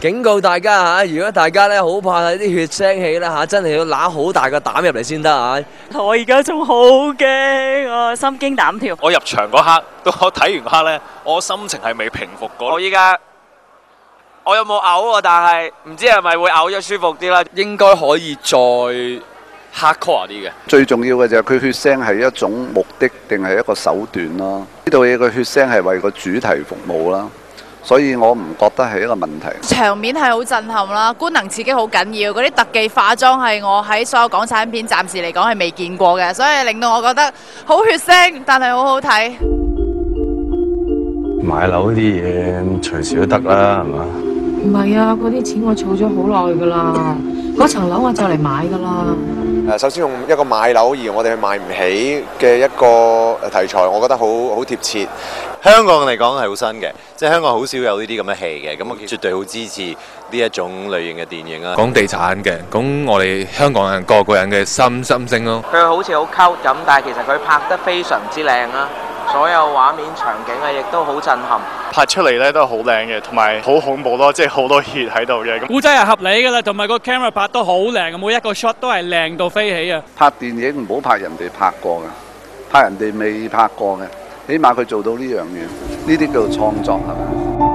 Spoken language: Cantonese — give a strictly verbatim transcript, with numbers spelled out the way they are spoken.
警告大家嚇，如果大家咧好怕睇啲血腥戲啦嚇，真係要揦好大個膽入嚟先得嚇。 我而家仲好驚啊，心驚膽跳。 我入場嗰刻，到我睇完刻咧，我心情係未平復過。 我依家我有冇嘔啊？但係唔知係咪會嘔咗舒服啲啦？ 應該可以再 hardcore 啲嘅。 最重要嘅就係佢血腥係一種目的定係一個手段咯。呢度嘢個血腥係為個主題服務啦。所以我唔覺得係一個問題。 場面係好震撼啦，官能刺激好緊要，嗰啲特技化妝係我喺所有港產片暫時嚟講係未見過嘅，所以令到我覺得好血腥，但係好好睇。 買樓啲嘢隨時都得啦，係嘛？ 唔係啊，嗰啲錢我儲咗好耐㗎啦，嗰層樓我就嚟買㗎啦。 誒，首先用一個買樓而我哋去買唔起嘅一個題材，我覺得好好貼切。 香港嚟講係好新嘅，即係香港好少有呢啲咁嘅戲嘅，咁我絕對好支持呢一種類型嘅電影啊。 講地產嘅，咁我哋香港人個個人嘅心心聲咯。 佢好似好溝咁，但係其實佢拍得非常之靚啦，所有畫面場景啊，亦都好震撼。 拍出嚟咧都係好靚嘅，同埋好恐怖咯，即係好多血喺度嘅。 故仔係合理㗎啦，同埋個 camera 拍得好靚，每一個 shot 都係靚到飛起啊！ 拍電影唔好拍人哋拍過嘅，拍人哋未拍過嘅，起碼佢做到呢樣嘢，呢啲叫做創作係咪？